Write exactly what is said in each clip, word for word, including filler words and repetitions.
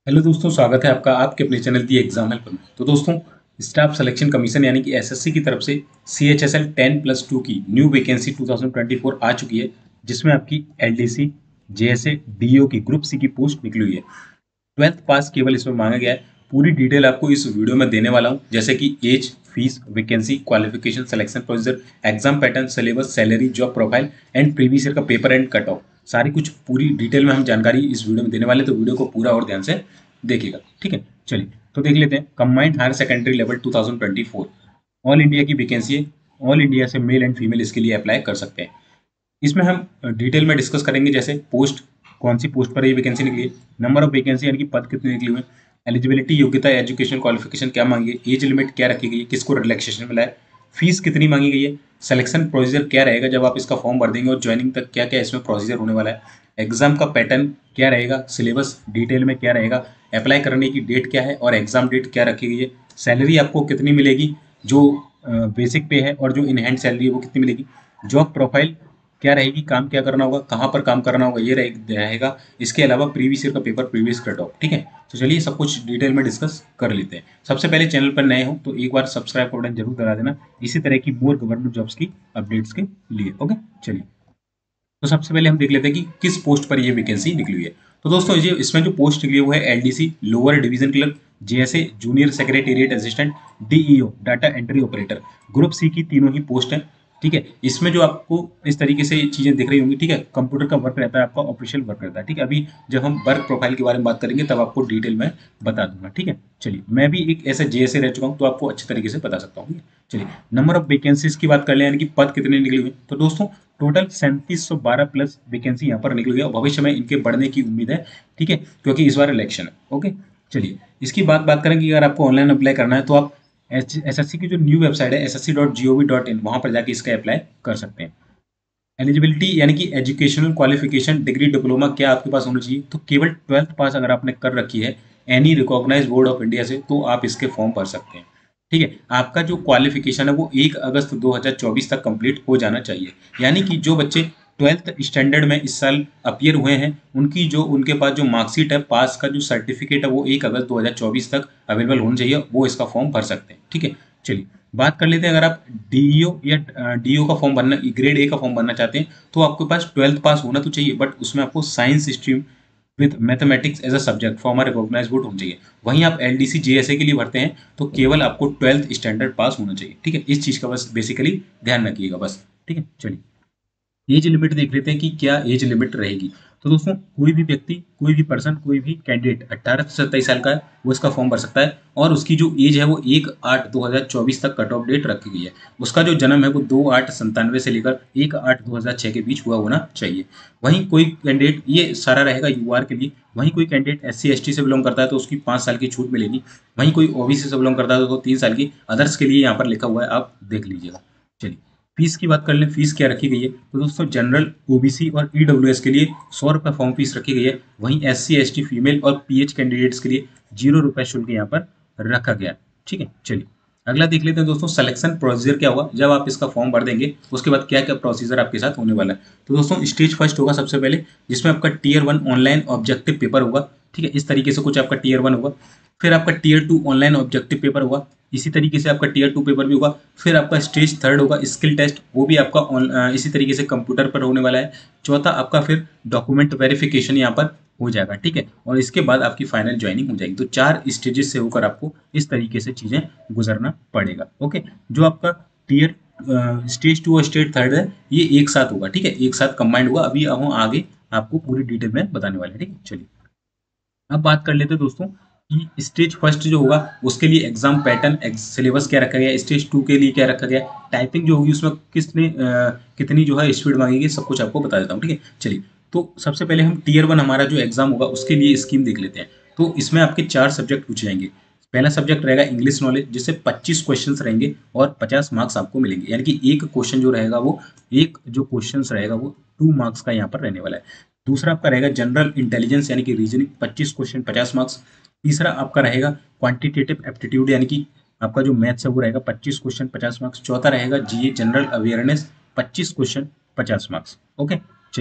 Hello दोस्तों, स्वागत है आपका आपके अपने चैनल दी एग्जाम हेल्प में। तो दोस्तों, स्टाफ सिलेक्शन कमीशन यानी कि एसएससी की तरफ से C H S L ten plus two की new vacancy two thousand twenty four आ चुकी है, जिसमें आपकी एलडीसी, जेएसए, डीओ की ग्रुप सी की पोस्ट निकली हुई है। ट्वेल्थ पास केवल इसमें मांगा गया है। पूरी डिटेल आपको इस वीडियो में देने वाला हूँ, जैसे कि age, fees, vacancy, qualification, selection procedure, exam pattern, syllabus, salary, job profile and previous year का पेपर एंड कट ऑफ। सारी कुछ पूरी डिटेल में हम जानकारी इस वीडियो में देने वाले हैं, तो वीडियो को पूरा और ध्यान से देखिएगा। ठीक है, चलिए तो देख लेते हैं। Combined higher secondary level two thousand twenty four all India की वैकेंसी है। ऑल इंडिया से मेल एंड फीमेल इसके लिए अप्लाई कर सकते हैं। इसमें हम डिटेल में डिस्कस करेंगे, जैसे पोस्ट, कौन सी पोस्ट पर ये वैकेंसी निकली है, नंबर ऑफ वैकेंसी यानी कि पद कितने निकले हुए हैं, एलिजिबिलिटी, योग्यता, एजुकेशन क्वालिफिकेशन क्या मांगी है, एज लिमिट क्या रखी गई है, किसको रिलैक्सेशन मिला है, फीस कितनी मांगी गई है, सिलेक्शन प्रोसीजर क्या रहेगा जब आप इसका फॉर्म भर देंगे, और ज्वाइनिंग तक क्या क्या इसमें प्रोसीजर होने वाला है, एग्जाम का पैटर्न क्या रहेगा, सिलेबस डिटेल में क्या रहेगा, अप्लाई करने की डेट क्या है और एग्जाम डेट क्या रखी गई है, सैलरी आपको कितनी मिलेगी, जो बेसिक पे है, और जो इन हैंड सैलरी है वो कितनी मिलेगी, जॉब प्रोफाइल क्या रहेगी, काम क्या करना होगा, कहाँ पर काम करना होगा, ये रहे- रहेगा। इसके अलावा प्रीवियस ईयर का पेपर, प्रीवियस कट ऑफ। ठीक है, तो चलिए सब कुछ डिटेल में डिस्कस कर लेते हैं। सबसे पहले चैनल पर नए हो तो एक बार सब्सक्राइब का बटन जरूर दबा देना, इसी तरह की मोर गवर्नमेंट जॉब्स की अपडेट्स के लिए। ओके, चलिए तो सबसे पहले हम देख लेते हैं कि किस पोस्ट पर ये वैकेंसी निकली हुई है। तो दोस्तों, ये इसमें जो पोस्ट निकली है वो है LDC lower division clerk, JSA junior secretariat assistant, DEO data entry operator, group C की तीनों ही पोस्ट है। ठीक है, इसमें जो आपको इस तरीके से चीजें दिख रही होंगी, ठीक है, कंप्यूटर का वर्क रहता है, आपका ऑफिशियल वर्क रहता है। ठीक है, अभी जब हम वर्क प्रोफाइल के बारे में बात करेंगे तब आपको डिटेल में बता दूंगा। ठीक है, चलिए मैं भी एक ऐसे जेएसए रह चुका हूँ तो आपको अच्छी तरीके से बता सकता हूँ। चलिए नंबर ऑफ वैकेंसीज की बात कर ले, यानी कि पद कितने निकले हुए हैं। तो दोस्तों, टोटल सैंतीस सौ बारह प्लस वैकेंसी यहाँ पर निकल गई और भविष्य में इनके बढ़ने की उम्मीद है। ठीक है, क्योंकि इस बार इलेक्शन है। ओके, चलिए इसकी बात बात करें कि अगर आपको ऑनलाइन अप्लाई करना है तो आप एस एस सी की जो न्यू वेबसाइट है S S C dot G O V dot in, वहाँ पर जाके इसका अप्लाई कर सकते हैं। एलिजिबिलिटी यानी कि एजुकेशनल क्वालिफिकेशन, डिग्री, डिप्लोमा क्या आपके पास होना चाहिए। तो केवल ट्वेल्थ पास अगर आपने कर रखी है any recognise board of India से, तो आप इसके फॉर्म भर सकते हैं। ठीक है, आपका जो क्वालिफिकेशन है वो एक अगस्त दो हज़ार चौबीस तक कंप्लीट हो जाना चाहिए। यानी कि जो बच्चे ट्वेल्थ स्टैंडर्ड में इस साल अपियर हुए हैं, उनकी जो उनके पास जो मार्कशीट है, पास का जो सर्टिफिकेट है, वो एक अगस्त दो हज़ार चौबीस तक अवेलेबल होना चाहिए, वो इसका फॉर्म भर सकते हैं। ठीक है, चलिए बात कर लेते हैं। अगर आप डीईओ या डीओ का फॉर्म भरना, ग्रेड ए का फॉर्म भरना चाहते हैं, तो आपके पास ट्वेल्थ पास होना तो चाहिए, बट उसमें आपको science stream with mathematics as a subject form recognise board होना चाहिए। वहीं आप एलडीसी जेएसए के लिए भरते हैं तो केवल आपको ट्वेल्थ स्टैंडर्ड पास होना चाहिए। ठीक है, इस चीज का बस बेसिकली ध्यान रखिएगा बस। ठीक है, चलिए एज लिमिट देख लेते हैं कि क्या एज लिमिट रहेगी। तो दोस्तों, कोई भी व्यक्ति, कोई भी पर्सन, कोई भी कैंडिडेट अट्ठारह से सत्ताईस साल का है, वो इसका फॉर्म भर सकता है। और उसकी जो एज है वो एक आठ दो हज़ार चौबीस तक कट ऑफ डेट रखी गई है। उसका जो जन्म है वो दो आठ संतानवे से लेकर एक आठ दो हज़ार छः के बीच हुआ होना चाहिए। वहीं कोई कैंडिडेट, ये सारा रहेगा यूआर के लिए। वहीं कोई candidate S C S T से बिलोंग करता है तो उसकी पाँच साल की छूट मिलेगी। वहीं कोई ओबीसी से बिलोंग करता है तो तीन साल की। अदर्स के लिए यहाँ पर लिखा हुआ है, आप देख लीजिएगा। चलिए फीस की बात कर लें, फीस क्या रखी गई है। तो दोस्तों, जनरल, ओबीसी और ईडब्ल्यूएस के लिए सौ रुपये फॉर्म फीस रखी गई है। वहीं S C S T, female और पीएच कैंडिडेट्स के लिए जीरो रुपये शुल्क यहाँ पर रखा गया है। ठीक है, चलिए अगला देख लेते हैं दोस्तों, सिलेक्शन प्रोसीजर क्या होगा जब आप इसका फॉर्म भर देंगे, उसके बाद क्या क्या प्रोसीजर आपके साथ होने वाला है। तो दोस्तों, स्टेज फर्स्ट होगा सबसे पहले, जिसमें आपका tier one online objective paper होगा। ठीक है, इस तरीके से कुछ आपका टीयर वन होगा। फिर आपका tier two online objective paper होगा। इसी तरीके से आपका टीयर टू पेपर भी होगा। फिर आपका स्टेज थर्ड होगा स्किल टेस्ट, वो भी आपका ऑन- अ, इसी तरीके से कंप्यूटर पर होने वाला है। चौथा आपका फिर डॉक्यूमेंट वेरिफिकेशन यहाँ पर हो जाएगा। ठीक है, और इसके बाद आपकी फाइनल ज्वाइनिंग हो जाएगी। तो चार स्टेजेस से होकर आपको इस तरीके से चीजें गुजरना पड़ेगा। ओके, जो आपका टीयर स्टेज टू और स्टेज थर्ड है, ये एक साथ होगा। ठीक है, एक साथ कंबाइंड होगा। अभी हम आगे आपको पूरी डिटेल में बताने वाले हैं। ठीक है, चलिए अब बात कर लेते हैं दोस्तों कि स्टेज फर्स्ट जो होगा उसके लिए एग्जाम पैटर्न, सिलेबस क्या रखा गया, स्टेज टू के लिए क्या रखा गया, टाइपिंग जो होगी उसमें किसने अ, कितनी जो है स्पीड मांगेगी, सब कुछ आपको बता देता हूँ। ठीक है, चलिए तो सबसे पहले हम टीयर वन हमारा जो एग्जाम होगा उसके लिए स्कीम देख लेते हैं। तो इसमें आपके चार सब्जेक्ट पूछे जाएंगे। पहला सब्जेक्ट रहेगा इंग्लिश नॉलेज, जिससे पच्चीस क्वेश्चंस रहेंगे और पचास मार्क्स आपको मिलेंगे। यानी कि एक क्वेश्चन जो रहेगा वो, एक जो क्वेश्चंस रहेगा वो टू मार्क्स का यहाँ पर रहने वाला है। दूसरा आपका रहेगा जनरल इंटेलिजेंस यानी कि रीजनिंग, पच्चीस क्वेश्चन पचास मार्क्स। तीसरा आपका रहेगा क्वांटिटेटिव एप्टीट्यूड यानी कि आपका जो मैथ्स है वो रहेगा पच्चीस क्वेश्चन पचास मार्क्स। चौथा रहेगा जीए जनरल अवेयरनेस, पच्चीस क्वेश्चन पचास मार्क्स। ओके, चलिए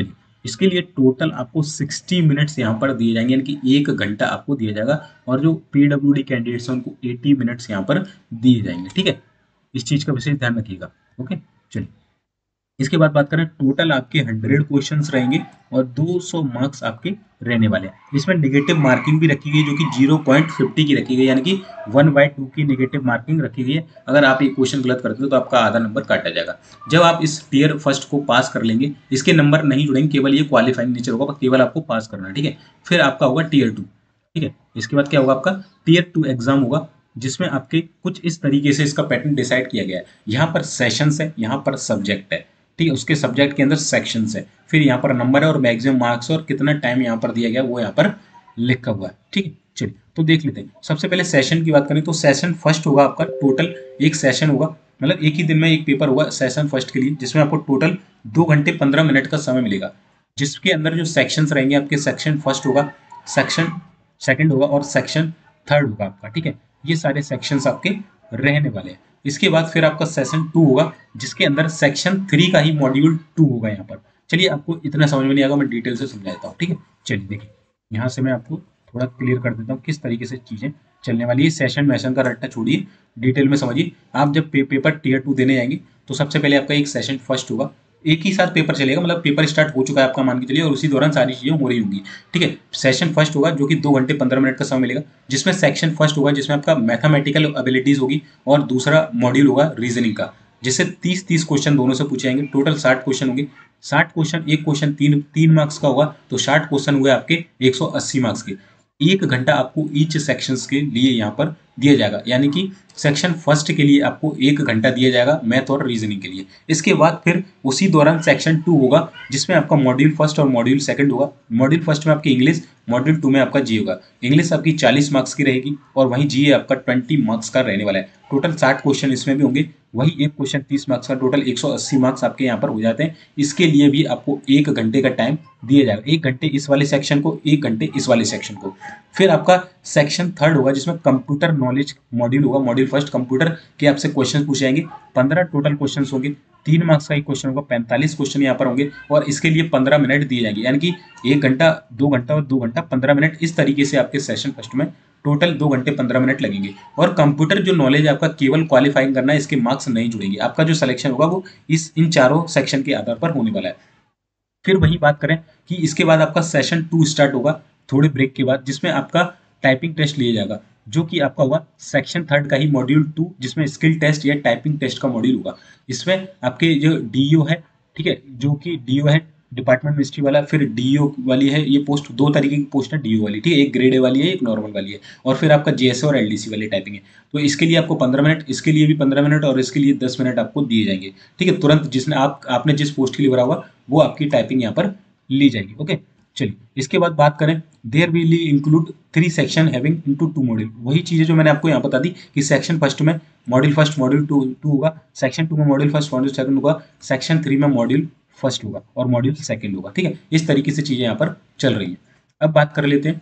इसके लिए टोटल आपको साठ मिनट्स यहाँ पर दिए जाएंगे, यानी कि एक घंटा आपको दिया जाएगा, और जो पीडब्ल्यूडी कैंडिडेट्स हैं उनको अस्सी मिनट्स यहाँ पर दिए जाएंगे। ठीक है, इस चीज का विशेष ध्यान रखिएगा। ओके, चलिए इसके बाद बात करें, टोटल आपके हंड्रेड क्वेश्चंस रहेंगे और दो सौ मार्क्स आपके रहने वाले हैं। इसमें नेगेटिव मार्किंग भी रखी गई जो कि ज़ीरो पॉइंट फिफ्टी की रखी गई, यानी कि वन बाई टू की नेगेटिव मार्किंग रखी गई है। अगर आप ये क्वेश्चन गलत करते हो तो आपका आधा नंबर काटा जाएगा। जब आप इस टीयर फर्स्ट को पास कर लेंगे, इसके नंबर नहीं जुड़ेंगे, केवल ये क्वालिफाइंग नेचर होगा, केवल आपको पास करना है। ठीक है, फिर आपका होगा टीयर टू। ठीक है, इसके बाद क्या होगा, आपका टीयर टू एग्जाम होगा, जिसमें आपके कुछ इस तरीके से इसका पैटर्न डिसाइड किया गया है। यहाँ पर सेशंस है, यहाँ पर सब्जेक्ट है। ठीक है, उसके सब्जेक्ट के अंदर सेक्शंस है, फिर यहाँ पर नंबर है और मैक्सिमम मार्क्स और कितना टाइम यहाँ पर दिया गया वो यहाँ पर लिखा हुआ है। ठीक है, चलिए तो देख लेते हैं। सबसे पहले सेशन की बात करें तो सेशन फर्स्ट होगा आपका, टोटल एक सेशन होगा, मतलब एक ही दिन में एक पेपर होगा सेशन फर्स्ट के लिए, जिसमें आपको टोटल दो घंटे पंद्रह मिनट का समय मिलेगा, जिसके अंदर जो सेक्शंस रहेंगे आपके, सेक्शन फर्स्ट होगा, सेक्शन सेकंड होगा और सेक्शन थर्ड होगा आपका। ठीक है, ये सारे सेक्शंस आपके रहने वाले हैं। इसके बाद फिर आपका सेशन टू होगा, जिसके अंदर सेक्शन थ्री का ही मॉड्यूल टू होगा यहाँ पर। चलिए, आपको इतना समझ में नहीं आएगा, मैं डिटेल से समझा देता हूँ। ठीक है, चलिए देखिए, यहाँ से मैं आपको थोड़ा क्लियर कर देता हूँ किस तरीके से चीज़ें चलने वाली है। सेशन मैशन का रट्टा छोड़िए, डिटेल में समझिए। आप जब पे, पेपर टीयर टू देने जाएंगे तो सबसे पहले आपका एक सेशन फर्स्ट होगा, एक ही साथ पेपर चलेगा, मतलब पेपर स्टार्ट हो चुका है आपका मान के चलिए, और उसी दौरान सारी चीज़ें हो रही होंगी। ठीक है, सेशन फर्स्ट होगा जो कि दो घंटे पंद्रह मिनट का समय मिलेगा, जिसमें सेक्शन फर्स्ट होगा जिसमें आपका मैथमेटिकल एबिलिटीज होगी, और दूसरा मॉड्यूल होगा रीजनिंग का, जिससे तीस तीस क्वेश्चन दोनों से पूछे जाएंगे। टोटल साठ क्वेश्चन होंगे, साठ क्वेश्चन, एक क्वेश्चन तीन तीन मार्क्स का होगा, तो साठ क्वेश्चन हुए आपके एक सौ अस्सी मार्क्स के। एक घंटा आपको ईच सेक्शंस के लिए यहाँ पर दिया जाएगा, यानी कि सेक्शन फर्स्ट के लिए आपको एक घंटा दिया जाएगा मैथ और रीजनिंग के लिए। इसके बाद फिर उसी दौरान सेक्शन टू होगा, जिसमें आपका मॉड्यूल फर्स्ट और मॉड्यूल सेकंड होगा। मॉड्यूल फर्स्ट में आपकी इंग्लिश, मॉड्यूल टू में आपका जी होगा। इंग्लिश आपकी चालीस मार्क्स की रहेगी और वहीं जी आपका ट्वेंटी मार्क्स का रहने वाला है। टोटल साठ क्वेश्चन इसमें भी होंगे, वही एक क्वेश्चन तीस मार्क्स का, टोटल एक सौ अस्सी मार्क्स आपके यहाँ पर हो जाते हैं। इसके लिए भी आपको एक घंटे का टाइम दिया जाएगा, एक घंटे इस वाले सेक्शन को, एक घंटे इस वाले सेक्शन को। फिर आपका सेक्शन थर्ड होगा, जिसमें कंप्यूटर नॉलेज मॉड्यूल होगा। मॉड्यूल फर्स्ट कंप्यूटर के आपसे क्वेश्चन पूछे जाएंगे, पंद्रह टोटल क्वेश्चन होंगे, तीन मार्क्स का एक क्वेश्चन होगा, पैंतालीस क्वेश्चन यहाँ पर होंगे, और इसके लिए पंद्रह मिनट दिए जाएंगे, यानी कि एक घंटा, दो घंटा और दो घंटा पंद्रह मिनट। इस तरीके से आपके सेशन फर्स्ट में टोटल दो घंटे पंद्रह मिनट लगेंगे। और कंप्यूटर जो नॉलेज आपका केवल क्वालिफाइंग करना है, इसके मार्क्स नहीं जुड़ेंगे। आपका जो सिलेक्शन होगा वो इस इन चारों सेक्शन के आधार पर होने वाला है। फिर वही बात करें कि इसके बाद आपका सेशन टू स्टार्ट होगा थोड़े ब्रेक के बाद, जिसमें आपका टाइपिंग टेस्ट लिया जाएगा, जो कि आपका होगा सेक्शन थर्ड का ही मॉड्यूल टू, जिसमें स्किल टेस्ट या टाइपिंग टेस्ट का मॉड्यूल होगा। इसमें आपके जो डीओ है, ठीक है, जो कि डीओ है डिपार्टमेंट मिनिस्ट्री वाला, फिर डीओ वाली है, ये पोस्ट दो तरीके की पोस्ट है डीओ वाली। ठीक है, एक ग्रेड ए वाली है, एक नॉर्मल वाली है, और फिर आपका जेएसए और एलडीसी वाली टाइपिंग है। तो इसके लिए आपको पंद्रह मिनट, इसके लिए भी पंद्रह मिनट, और इसके लिए दस मिनट आपको दिए जाएंगे। ठीक है, तुरंत जिसने आप आपने जिस पोस्ट के लिए भरा हुआ वो आपकी टाइपिंग यहाँ पर ली जाएगी। ओके, चलिए इसके बाद बात करें, there will include three section having into two module. वही चीजें जो मैंने आपको यहाँ बता दी कि सेक्शन फर्स्ट में module first module two two होगा, सेक्शन टू में मॉड्यूल फर्स्ट मॉड्यूल सेकंड होगा, सेक्शन थ्री में मॉड्यूल फर्स्ट होगा और मॉड्यूल सेकंड होगा। ठीक है, इस तरीके से चीजें यहाँ पर चल रही हैं। अब बात कर लेते हैं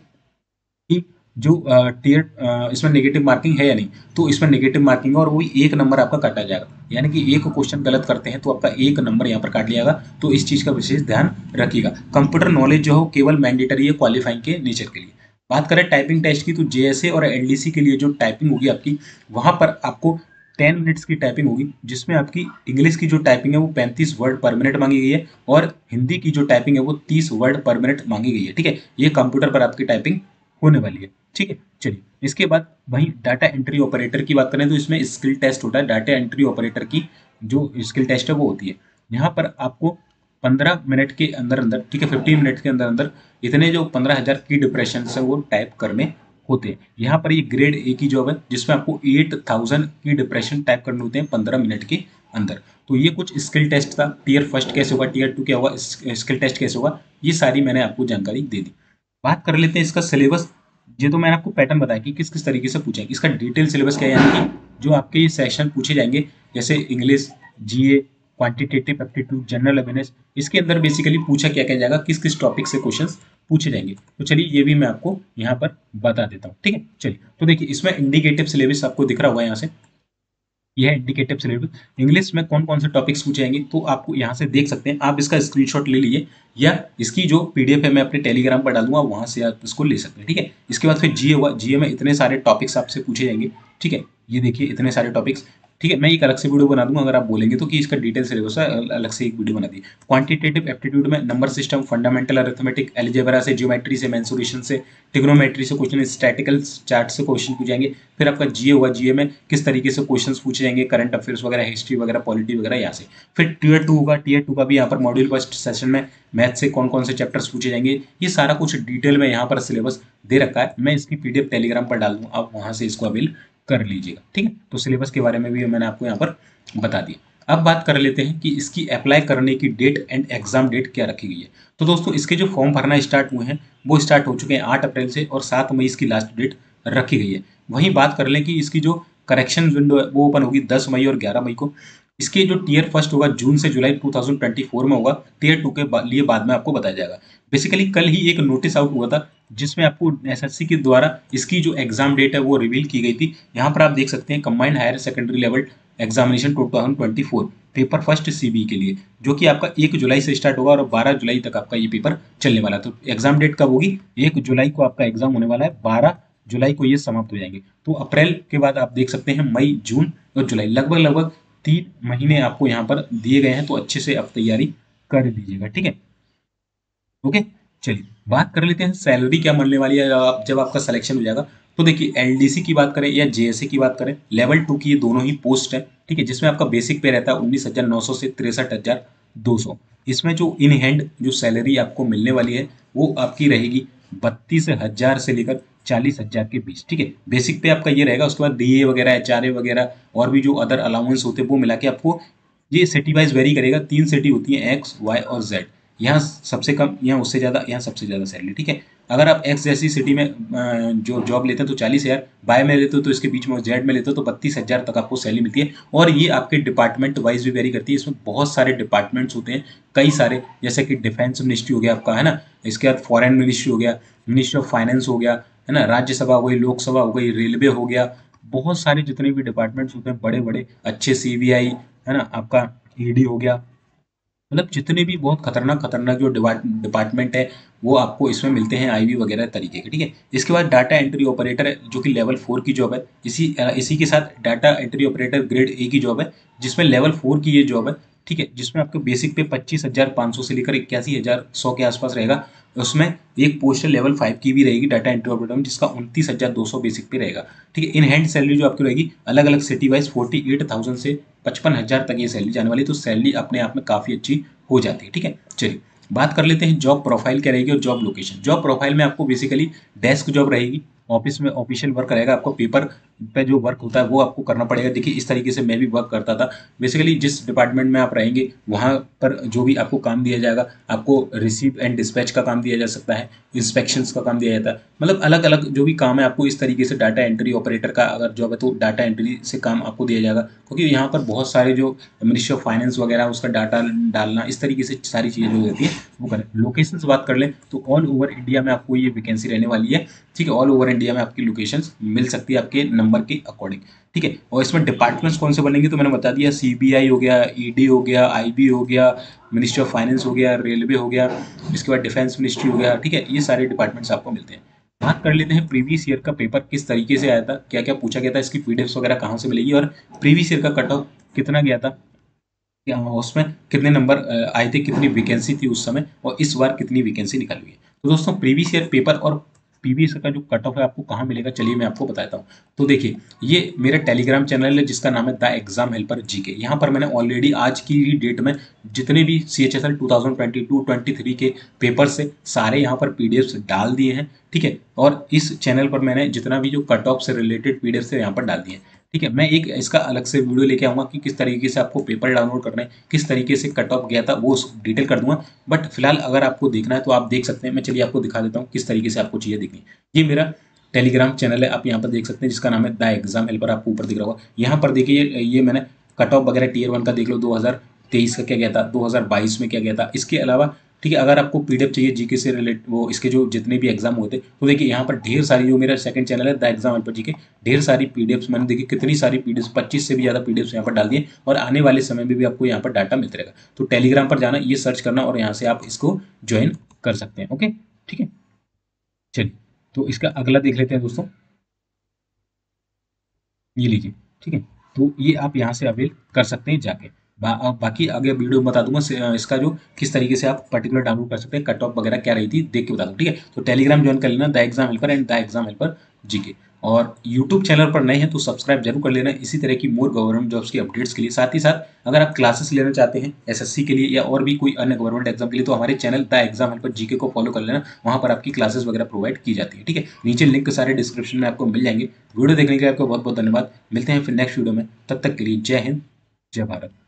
कि जो टीयर इसमें नेगेटिव मार्किंग है या नहीं। तो इसमें नेगेटिव मार्किंग है और वही एक नंबर आपका काटा जाएगा, यानी कि एक क्वेश्चन गलत करते हैं तो आपका एक नंबर यहाँ पर काट लिया जाएगा। तो इस चीज का विशेष ध्यान रखिएगा। कंप्यूटर नॉलेज जो हो केवल मैंडेटरी है क्वालिफाइंग के नेचर के लिए। बात करें टाइपिंग टेस्ट की, तो जेएसए और एलडीसी के लिए जो टाइपिंग होगी आपकी, वहां पर आपको टेन मिनट्स की टाइपिंग होगी, जिसमें आपकी इंग्लिश की जो टाइपिंग है वो पैंतीस वर्ड पर मिनट मांगी गई है, और हिंदी की जो टाइपिंग है वो तीस वर्ड पर मिनट मांगी गई है। ठीक है, ये कंप्यूटर पर आपकी टाइपिंग होने वाली है। ठीक है, चलिए इसके बाद वहीं डाटा एंट्री ऑपरेटर की बात करें तो इसमें स्किल टेस्ट होता है। डाटा एंट्री ऑपरेटर की जो स्किल टेस्ट है वो होती है। यहाँ पर आपको पंद्रह मिनट के अंदर अंदर, ठीक है, फिफ्टीन मिनट के अंदर अंदर इतने जो पंद्रह हजार की डिप्रेशन है वो टाइप करने होते हैं। यहाँ पर ये ग्रेड ए की जॉब है, जिसमें आपको एट थाउजेंड की डिप्रेशन टाइप करने होते हैं पंद्रह मिनट के अंदर। तो ये कुछ स्किल टेस्ट था। टीयर फर्स्ट कैसे होगा, टीयर टू क्या होगा, स्किल टेस्ट कैसे होगा, ये सारी मैंने आपको जानकारी दे दी। बात कर लेते हैं इसका सिलेबस। ये तो मैंने आपको पैटर्न बताया कि किस किस तरीके से पूछेंगे। इसका डिटेल सिलेबस क्या है, यानी कि जो आपके ये सेक्शन पूछे जाएंगे, जैसे English, GA, quantitative aptitude, general awareness, इसके अंदर बेसिकली पूछा क्या क्या जाएगा, किस किस टॉपिक से क्वेश्चंस पूछे जाएंगे। तो चलिए ये भी मैं आपको यहाँ पर बता देता हूँ। ठीक है, चलिए तो देखिए इसमें इंडिकेटिव सिलेबस आपको दिख रहा होगा यहाँ से। ये है इंडिकेटिव सिलेबस। इंग्लिश में कौन कौन से टॉपिक्स पूछे जाएंगे तो आपको यहाँ से देख सकते हैं, आप इसका स्क्रीनशॉट ले लीजिए या इसकी जो पीडीएफ है मैं अपने टेलीग्राम पर डालूंगा, वहाँ से आप इसको ले सकते हैं। ठीक है, इसके बाद फिर जीए होगा, जीए में इतने सारे टॉपिक्स आपसे पूछे जाएंगे। ठीक है, ये देखिए इतने सारे टॉपिक्स। ठीक है, मैं एक अलग से वीडियो बना दूंगा अगर आप बोलेंगे तो कि इसका डिटेल सिलेबस है, अलग से एक वीडियो बना दी। क्वांटिटेटिव एप्टीट्यूड में number system, fundamental arithmetic, algebra से, ज्योमेट्री से, मेंसुरेशन से, ट्रिग्नोमेट्री से क्वेश्चन, स्टैटिकल चार्ट से क्वेश्चन पूछ जाएंगे। फिर आपका जीए होगा, जीए में किस तरीके से क्वेश्चंस पूछे जाएंगे, करंट अफेयर्स वगैरह, हिस्ट्री वगैरह, पॉलिटी वगैरह यहाँ से। फिर टीयर टू होगा, टीयर टू का भी यहाँ पर मॉड्यूल फर्स्ट सेशन में मैथ से कौन कौन से चैप्टर्स पूछे जाएंगे, ये सारा कुछ डिटेल में यहाँ पर सिलेबस दे रखा है। मैं इसकी पीडीएफ टेलीग्राम पर डाल दूँ, आप वहाँ से इसको अवेल कर लीजिएगा। ठीक है, तो सिलेबस के बारे में भी मैंने आपको यहाँ पर बता दिया। अब बात कर लेते हैं कि इसकी अप्लाई करने की डेट एंड एग्जाम डेट क्या रखी गई है। तो दोस्तों इसके जो फॉर्म भरना स्टार्ट हुए हैं वो स्टार्ट हो चुके हैं आठ अप्रैल से, और सात मई इसकी लास्ट डेट रखी गई है। वहीं बात कर लें कि इसकी जो करेक्शन विंडो है वो ओपन होगी दस मई और ग्यारह मई को। इसके जो टीयर फर्स्ट होगा जून से जुलाई दो हज़ार चौबीस में होगा, टीयर टू के बा, लिए बाद में आपको बताया जाएगा। बेसिकली कल ही एक नोटिस आउट हुआ था जिसमें आपको एसएससी के द्वारा इसकी जो एग्जाम डेट है वो रिवील की गई थी। यहाँ पर आप देख सकते हैं combined higher secondary level examination दो हज़ार चौबीस पेपर फर्स्ट सीबी के लिए, जो कि आपका एक जुलाई से स्टार्ट होगा और बारह जुलाई तक आपका ये पेपर चलने वाला है। तो एग्जाम डेट कब होगी, एक जुलाई को आपका एग्जाम होने वाला है, बारह जुलाई को ये समाप्त हो जाएंगे। तो अप्रैल के बाद आप देख सकते हैं मई, जून और जुलाई, लगभग लगभग तीन महीने आपको यहाँ पर दिए गए हैं। तो अच्छे से आप तैयारी कर लीजिएगा। ठीक है, ओके। चलिए बात कर लेते हैं सैलरी क्या मिलने वाली है आप जब आपका सिलेक्शन हो जाएगा। तो देखिए एलडीसी की बात करें या जेएससी की बात करें, लेवल टू की ये दोनों ही पोस्ट है। ठीक है, जिसमें आपका बेसिक पे रहता है उन्नीस हजार नौ सौ से तिरसठ हजार दो सौ। इसमें जो इन हैंड जो सैलरी आपको मिलने वाली है वो आपकी रहेगी बत्तीस हजार से लेकर चालीस हजार के बीच। ठीक है, बेसिक पे आपका ये रहेगा। उसके बाद डीए वगैरह, एचआरए वगैरह और भी जो अदर अलाउंस होते हैं वो मिला के आपको ये सिटी वाइज वेरी करेगा। तीन सिटी होती है, एक्स, वाई और जेड। यहाँ सबसे कम, यहाँ उससे ज़्यादा, यहाँ सबसे ज़्यादा सैलरी। ठीक है, अगर आप एक्स जैसी सिटी में अ, जो जॉब लेते हैं तो चालीस हज़ार, बाय में लेते हो तो इसके बीच में जेड में लेते हो तो बत्तीस हज़ार तक आपको सैलरी मिलती है। और ये आपके डिपार्टमेंट वाइज भी वेरी करती है। इसमें बहुत सारे डिपार्टमेंट्स होते हैं, कई सारे, जैसे कि डिफेंस मिनिस्ट्री हो गया आपका, है ना। इसके बाद फॉरेन मिनिस्ट्री हो गया, मिनिस्ट्री ऑफ फाइनेंस हो गया, है ना, राज्यसभा हो गई, लोकसभा हो गई, रेलवे हो गया। बहुत सारे जितने भी डिपार्टमेंट्स होते हैं बड़े बड़े अच्छे, सीबीआई, है ना, आपका ईडी हो गया, मतलब जितने भी बहुत खतरनाक खतरनाक जो डिपार्टमेंट है वो आपको इसमें मिलते हैं, आईवी वगैरह तरीके के। ठीक है, इसके बाद डाटा एंट्री ऑपरेटर है जो कि लेवल फोर की जॉब है। इसी अ, इसी के साथ data entry operator grade A की जॉब है जिसमें लेवल फोर की ये जॉब है। ठीक है, जिसमें आपके बेसिक पे पच्चीस हजार पाँच सौ से लेकर इक्यासी हजार सौ के आसपास रहेगा। उसमें एक पोस्ट लेवल फाइव की भी रहेगी डाटा एंट्री ऑपरेटर में, जिसका उनतीस हजार दो सौ बेसिक पे रहेगा। ठीक है, इन हैंड सैलरी जो आपकी रहेगी अलग अलग city wise forty eight thousand से पचपन हजार तक ये सैलरी जाने वाली है। तो सैलरी अपने आप में काफ़ी अच्छी हो जाती है। ठीक है, चलिए बात कर लेते हैं जॉब प्रोफाइल क्या रहेगी और जॉब लोकेशन। जॉब प्रोफाइल में आपको बेसिकली डेस्क जॉब रहेगी, ऑफिस में ऑफिशियल वर्क रहेगा। आपको पेपर पे जो वर्क होता है वो आपको करना पड़ेगा। देखिए इस तरीके से मैं भी वर्क करता था। बेसिकली जिस डिपार्टमेंट में आप रहेंगे वहाँ पर जो भी आपको काम दिया जाएगा, आपको रिसीव एंड डिस्पैच का काम दिया जा सकता है, इंस्पेक्शंस का काम दिया जाता है, मतलब अलग अलग जो भी काम है आपको इस तरीके से। डाटा एंट्री ऑपरेटर का अगर जॉब है तो डाटा एंट्री से काम आपको दिया जाएगा, क्योंकि यहाँ पर बहुत सारे जो मिनिस्ट्री ऑफ फाइनेंस वगैरह उसका डाटा डालना, इस तरीके से सारी चीज़ें जो रहती है वो करें। लोकेशन से बात कर लें तो ऑल ओवर इंडिया में आपको ये वैकेंसी रहने वाली है। ठीक है, ऑल ओवर इंडिया में आपकी लोकेशंस मिल सकती है आपके नंबर के अकॉर्डिंग। ठीक है, और इसमें डिपार्टमेंट्स कौन से बनेंगे तो मैंने बता दिया, सीबीआई हो गया, ईडी हो गया, आईबी हो गया, मिनिस्ट्री ऑफ फाइनेंस हो गया, रेलवे हो गया, इसके बाद डिफेंस मिनिस्ट्री हो गया। ठीक है, ये सारे डिपार्टमेंट्स आपको मिलते हैं। बात कर लेते हैं प्रीवियस ईयर का पेपर किस तरीके से आया था, क्या क्या पूछा गया था, इसकी पीडीएफ वगैरह कहाँ से मिलेगी, और प्रीवियस ईयर का कट ऑफ कितना गया था, क्या उसमें कितने नंबर अ, आए थे, कितनी वैकेंसी थी उस समय, और इस बार कितनी वैकेंसी निकल हुई है। तो दोस्तों प्रीवियस ईयर पेपर और प्रीवियस का जो कट ऑफ है आपको कहाँ मिलेगा, चलिए मैं आपको बताता हूँ। तो देखिए ये मेरा टेलीग्राम चैनल है जिसका नाम है द एग्जाम हेल्पर जीके। यहाँ पर मैंने ऑलरेडी आज की डेट में जितने भी C H S L two thousand twenty two twenty three के पेपर से सारे यहाँ पर पीडीएफ डाल दिए हैं। ठीक है, और इस चैनल पर मैंने जितना भी जो कट ऑफ से रिलेटेड पीडीएफ से यहाँ पर डाल दिए हैं। ठीक है, मैं एक इसका अलग से वीडियो लेके आऊँगा कि किस तरीके से आपको पेपर डाउनलोड करना है, किस तरीके से कट ऑफ गया था, वो डिटेल कर दूंगा। बट फिलहाल अगर आपको देखना है तो आप देख सकते हैं। मैं चलिए आपको दिखा देता हूँ किस तरीके से आपको चीज़ें देखनी है। ये मेरा टेलीग्राम चैनल है, आप यहाँ पर देख सकते हैं, जिसका नाम है द एग्जाम हेल्पर, आपको ऊपर दिख रहा होगा। यहाँ पर देखिए ये, ये मैंने कट ऑफ वगैरह टीयर वन का देख लो, दो हज़ार तेईस का क्या गया था, दो हज़ार बाईस में क्या गया था। इसके अलावा ठीक है। अगर आपको पीडीएफ चाहिए जीके से रिलेट वो इसके जो जितने भी एग्जाम होते तो देखिए यहाँ पर ढेर सारी, जो मेरा सेकंड चैनल है द एग्जाम हेल्पर जीके, ढेर सारी पीडीएफ्स मैंने देखी, कितनी सारी पीडीएफ, पच्चीस से भी ज़्यादा पीडीएफ्स यहाँ पर डाल दिए और आने वाले समय में भी आपको यहाँ पर डाटा मिलता रहेगा। तो टेलीग्राम पर जाना, ये सर्च करना और यहाँ से आप इसको ज्वाइन कर सकते हैं। ओके, ठीक है। चलिए, तो इसका अगला देख लेते हैं दोस्तों, ये लीजिए, ठीक है। तो ये आप यहाँ से अवेल कर सकते हैं जाके। बा, आ, बाकी आगे वीडियो में बता दूंगा से- आ, इसका जो किस तरीके से आप पर्टिकुलर डाउनलोड कर सकते हैं, कट ऑफ वगैरह क्या रही थी देख के बता दूँ, ठीक है। तो टेलीग्राम ज्वाइन कर लेना, the exam helper and the exam helper GK. और यूट्यूब चैनल पर नए हैं तो सब्सक्राइब जरूर कर लेना इसी तरह की मोर गवर्नमेंट जॉब्स की अपडेट्स के लिए। साथ ही साथ अगर आप क्लासेस लेना चाहते हैं एसएससी के लिए या और भी कोई अन्य गवर्नमेंट एग्जाम के लिए, तो हमारे channel the exam helper GK को फॉलो कर लेना, वहाँ पर आपकी क्लासेस वगैरह प्रोवाइड की जाती है, ठीक है। नीचे लिंक सारे डिस्क्रिप्शन में आपको मिल जाएंगे। वीडियो देखने के लिए आपको बहुत बहुत धन्यवाद। मिलते हैं फिर नेक्स्ट वीडियो में, तब तक के लिए जय हिंद, जय भारत।